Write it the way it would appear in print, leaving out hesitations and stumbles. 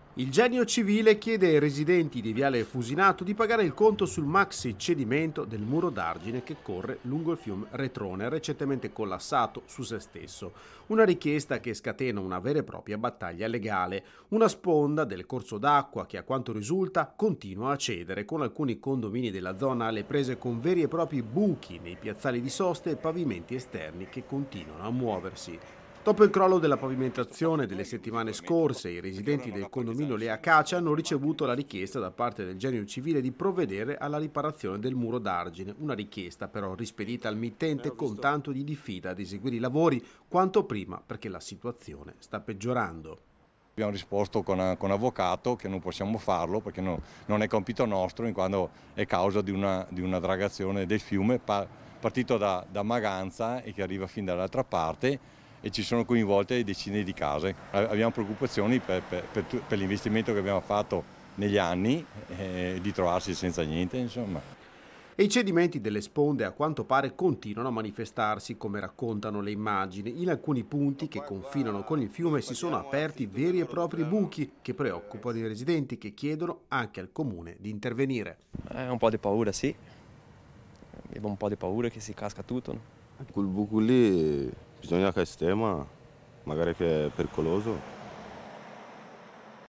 Il Genio Civile chiede ai residenti di Viale Fusinato di pagare il conto sul maxi cedimento del muro d'argine che corre lungo il fiume Retrone, recentemente collassato su se stesso. Una richiesta che scatena una vera e propria battaglia legale. Una sponda del corso d'acqua che, a quanto risulta, continua a cedere, con alcuni condomini della zona alle prese con veri e propri buchi nei piazzali di sosta e pavimenti esterni che continuano a muoversi. Dopo il crollo della pavimentazione delle settimane scorse, i residenti del condominio Le Acacia hanno ricevuto la richiesta da parte del Genio Civile di provvedere alla riparazione del muro d'argine, una richiesta però rispedita al mittente con tanto di diffida ad eseguire i lavori quanto prima perché la situazione sta peggiorando. Abbiamo risposto con avvocato che non possiamo farlo perché non è compito nostro, in quanto è causa di una dragazione del fiume partito da Maganza e che arriva fin dall'altra parte, e ci sono coinvolte decine di case. Abbiamo preoccupazioni per l'investimento che abbiamo fatto negli anni, di trovarsi senza niente, insomma. E i cedimenti delle sponde a quanto pare continuano a manifestarsi, come raccontano le immagini. In alcuni punti che confinano con il fiume si sono aperti veri e propri buchi che preoccupano i residenti, che chiedono anche al comune di intervenire. Un po' di paura, sì. Avevo un po' di paura che si casca tutto, no? Quel buco lì bisogna che sistema, magari che è pericoloso.